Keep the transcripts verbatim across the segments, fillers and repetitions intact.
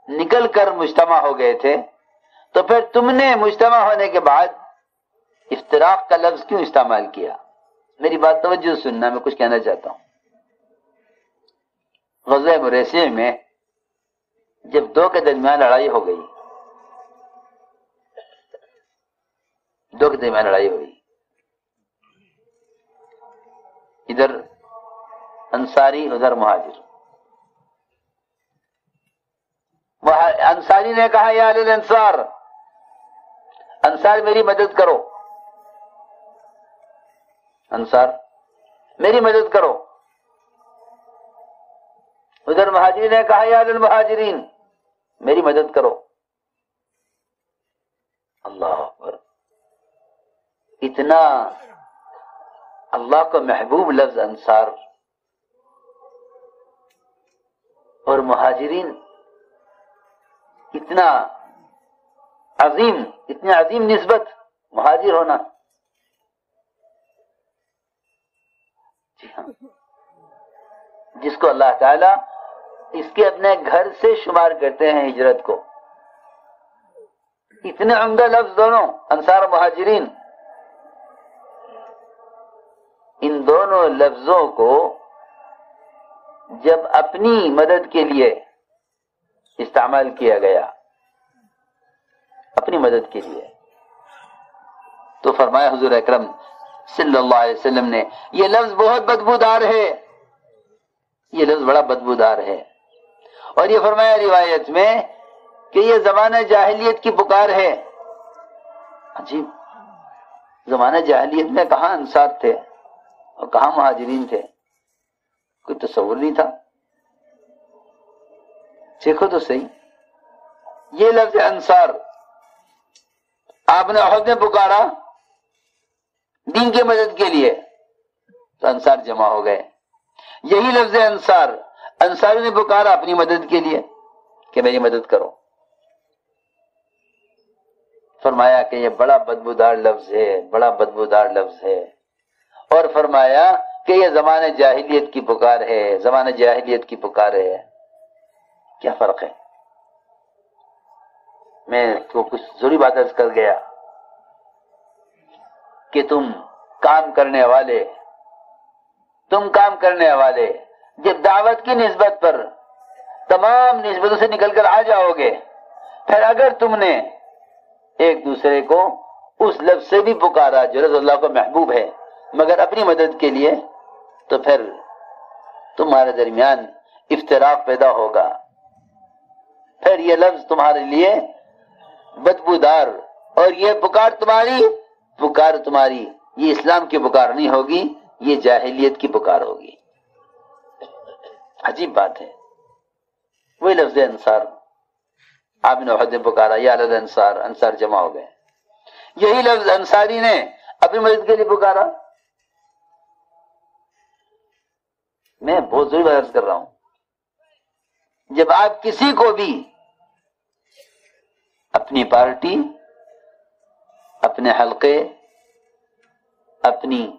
نکل کر مجتمع ہو گئے تھے، تو پھر تم نے مجتمع ہونے کے بعد افتراق کا لفظ کیوں استعمال کیا؟ میری بات توجہ سننا، میں کچھ کہنا چاہتا ہوں۔ غزوہ مریسیع میں جب دو کے درمیان لڑائی ہو گئی، دو کے درمیان لڑائی ہوئی، ادھر انصاری ادھر مہاجر۔ انصاری نے کہا یا اہل الانصار، انصار میری مدد کرو، انصار میری مدد کرو۔ ادھر مہاجرین نے کہا یا اہل المہاجرین میری مدد کرو۔ اللہ اکبر، اتنا اللہ کو محبوب لفظ انصار اور مہاجرین، اتنا عظیم، اتنی عظیم نسبت مہاجر ہونا۔ جی ہاں، جس کو اللہ تعالی اس کے اپنے گھر سے شمار کرتے ہیں ہجرت کو، اتنے عمدہ لفظ دونوں، انصار و مہاجرین۔ ان دونوں لفظوں کو جب اپنی مدد کے لیے استعمال کیا گیا، اپنی مدد کے لیے، تو فرمایا حضور اکرم صلی اللہ علیہ وسلم نے یہ لفظ بہت بدبودار ہے، یہ لفظ بڑا بدبودار ہے۔ اور یہ فرمایا روایت میں کہ یہ زمانہ جاہلیت کی پکار ہے۔ عجیب، زمانہ جاہلیت میں کہاں انصار تھے اور کہاں مہاجرین تھے؟ کوئی تصور نہیں تھا۔ دیکھو تو صحیح، یہ لفظ انصار آپ نے احد میں پکارا دین کی مدد کے لیے، تو انصار جمع ہو گئے۔ یہی لفظ انصار انصاری نے پکارا اپنی مدد کے لیے کہ میری مدد کرو، فرمایا کہ یہ بڑا بدبودار لفظ ہے، بڑا بدبودار لفظ ہے، اور فرمایا کہ یہ زمانہ جاہلیت کی پکار ہے، زمانہ جاہلیت کی پکار ہے۔ کیا فرق ہے؟ میں تو کچھ ضروری بات عرض کر گیا کہ تم کام کرنے والے تم کام کرنے والے جب دعوت کی نسبت پر تمام نسبتوں سے نکل کر آ جاؤ گے، پھر اگر تم نے ایک دوسرے کو اس لفظ سے بھی پکارا جو رضی اللہ کو محبوب ہے مگر اپنی مدد کے لیے، تو پھر تمہارے درمیان افتراق پیدا ہوگا، پھر یہ لفظ تمہارے لیے بدبودار، اور یہ پکار تمہاری پکار تمہاری یہ اسلام کی پکار نہیں ہوگی، یہ جاہلیت کی پکار ہوگی۔ عجیب بات ہے، وہی لفظ انصار آپ نے احد میں پکارا یا اہل انصار، انصار جمع ہو گئے۔ یہی لفظ انصاری نے اپنی مدد کے لیے پکارا۔ میں بہت ضروری بات کر رہا ہوں، جب آپ کسی کو بھی اپنی پارٹی، اپنے حلقے، اپنی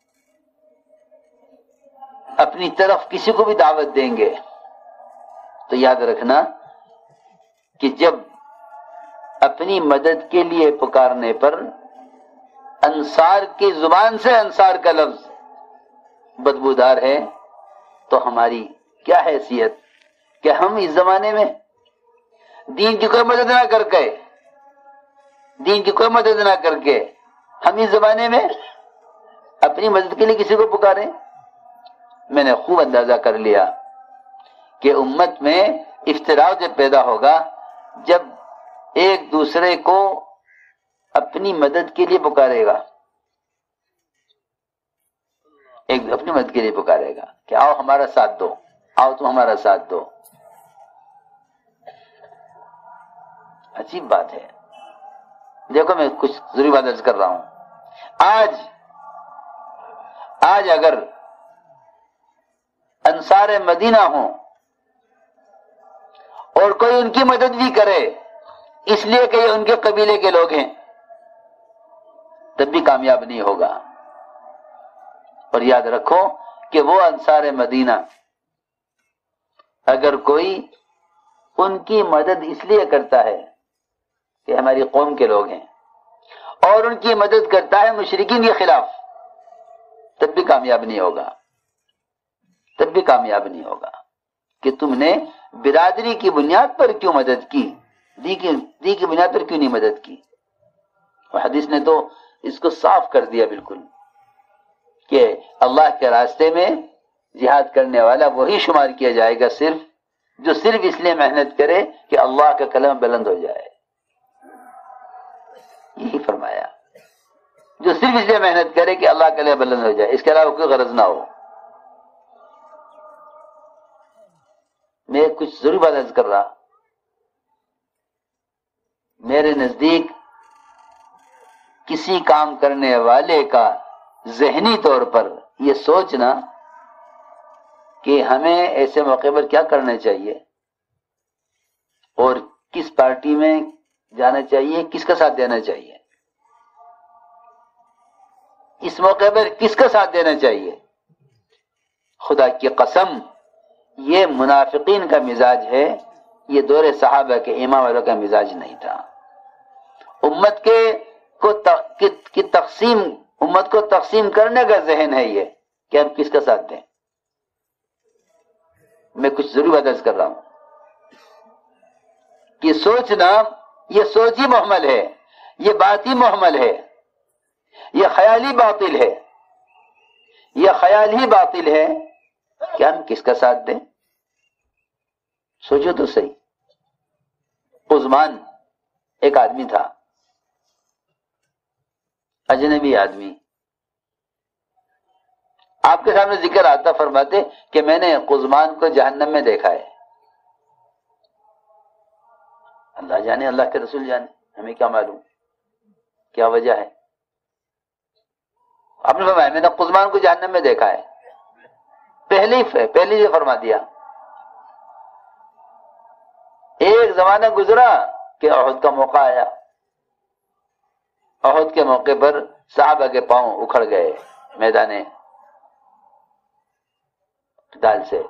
اپنی طرف کسی کو بھی دعوت دیں گے تو یاد رکھنا کہ جب اپنی مدد کے لیے پکارنے پر انصار کی زبان سے انصار کا لفظ بدبودار ہے تو ہماری کیا حیثیت کہ ہم اس زمانے میں دین کی کوئی مدد نہ کر کے دین کی کوئی مدد نہ کر کے ہم اس زمانے میں اپنی مدد کے لیے کسی کو پکاریں۔ میں نے خوب اندازہ کر لیا کہ امت میں افتراق جب پیدا ہوگا جب ایک دوسرے کو اپنی مدد کے لیے پکارے گا، ایک اپنی مدد کے لیے پکارے گا کہ آؤ ہمارا ساتھ دو، آؤ تم ہمارا ساتھ دو۔ عجیب بات ہے۔ دیکھو میں کچھ ضروری بات عرض کر رہا ہوں، آج آج اگر انصار مدینہ ہوں اور کوئی ان کی مدد بھی کرے اس لیے کہ یہ ان کے قبیلے کے لوگ ہیں، تب بھی کامیاب نہیں ہوگا۔ اور یاد رکھو کہ وہ انصار مدینہ اگر کوئی ان کی مدد اس لیے کرتا ہے کہ ہماری قوم کے لوگ ہیں، اور ان کی مدد کرتا ہے مشرکین کے خلاف، تب بھی کامیاب نہیں ہوگا، تب بھی کامیاب نہیں ہوگا کہ تم نے برادری کی بنیاد پر کیوں مدد کی، دی کی دی کی بنیاد پر کیوں نہیں مدد کی۔ حدیث نے تو اس کو صاف کر دیا بالکل کہ اللہ کے راستے میں جہاد کرنے والا وہی شمار کیا جائے گا صرف جو صرف اس لیے محنت کرے کہ اللہ کا کلمہ بلند ہو جائے، یہی فرمایا، جو صرف اس لیے محنت کرے کہ اللہ کا کلمہ بلند ہو جائے، اس کے علاوہ کوئی غرض نہ ہو۔ میں کچھ ضروری بات عرض کر رہا، میرے نزدیک کسی کام کرنے والے کا ذہنی طور پر یہ سوچنا کہ ہمیں ایسے موقع پر کیا کرنا چاہیے اور کس پارٹی میں جانا چاہیے، کس کا ساتھ دینا چاہیے، اس موقع پر کس کا ساتھ دینا چاہیے، خدا کی قسم یہ منافقین کا مزاج ہے، یہ دور صحابہ کے امام والوں کا مزاج نہیں تھا۔ امت کے کو کی تقسیم امت کو تقسیم کرنے کا ذہن ہے یہ کہ ہم کس کا ساتھ دیں۔ میں کچھ ضروری بات عرض کر رہا ہوں کہ سوچنا یہ سوچ ہی محمل ہے، یہ بات ہی محمل ہے، یہ خیالی باطل ہے، یہ خیال ہی باطل ہے کہ ہم کس کا ساتھ دیں۔ سوچو تو صحیح، عثمان ایک آدمی تھا، اجنبی آدمی، آپ کے سامنے ذکر آتا، فرماتے کہ میں نے قزمان کو جہنم میں دیکھا ہے۔ اللہ جانے، اللہ کے رسول جانے، ہمیں کیا معلوم کیا وجہ ہے۔ آپ نے فرمایا میں نے قزمان کو جہنم میں دیکھا ہے، پہلے ہی پہلے ہی فرما دیا۔ ایک زمانہ گزرا کہ احد کا موقع آیا، احد کے موقع پر صحابہ کے پاؤں اکھڑ گئے میدان قتال سے۔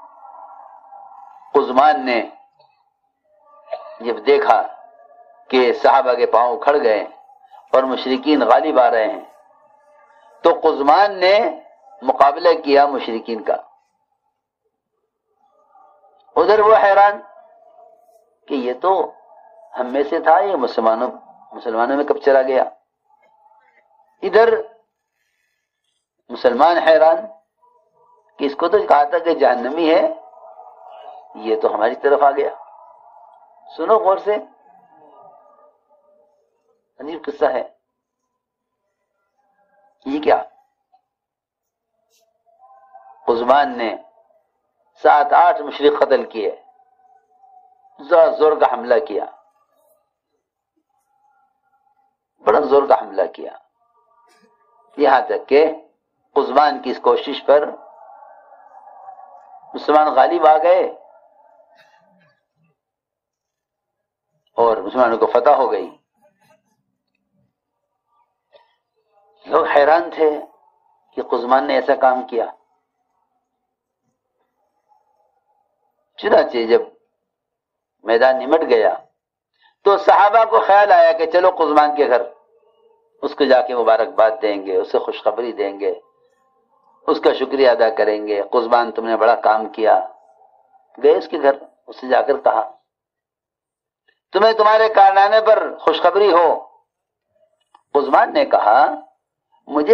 قزمان نے جب دیکھا کہ صحابہ کے پاؤں اکھڑ گئے اور مشرکین غالب آ رہے ہیں تو قزمان نے مقابلہ کیا مشرکین کا۔ ادھر وہ حیران کہ یہ تو ہم میں سے تھا، یہ مسلمانوں مسلمانوں میں کب چلا گیا۔ ادھر مسلمان حیران کہ اس کو تو کہا تھا کہ جہنمی ہے، یہ تو ہماری طرف آ گیا۔ سنو غور سے، عجیب قصہ ہے یہ۔ کیا قزمان نے سات آٹھ مشرک قتل کیے، زور زور کا حملہ کیا، بڑا زور کا حملہ کیا، یہاں تک کہ قزمان کی اس کوشش پر مسلمان غالب آ گئے اور مسلمانوں کو فتح ہو گئی۔ لوگ حیران تھے کہ قزمان نے ایسا کام کیا۔ چنانچہ جب میدان نمٹ گیا تو صحابہ کو خیال آیا کہ چلو قزمان کے گھر اس کو جا کے مبارکباد دیں گے، اسے خوشخبری دیں گے، اس کا شکریہ ادا کریں گے، قزمان تم نے بڑا کام کیا۔ گئے اس کے گھر، اس سے جا کر کہا تمہیں تمہارے کارنامے پر خوشخبری ہو۔ قزمان نے کہا مجھے